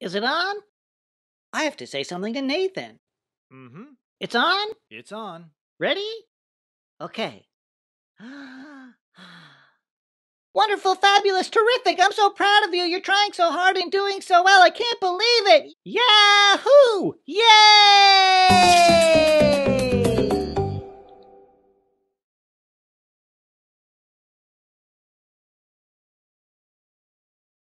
Is it on? I have to say something to Nathan. Mm-hmm. It's on? It's on. Ready? Okay. Wonderful, fabulous, terrific. I'm so proud of you. You're trying so hard and doing so well. I can't believe it. Yahoo! Yay!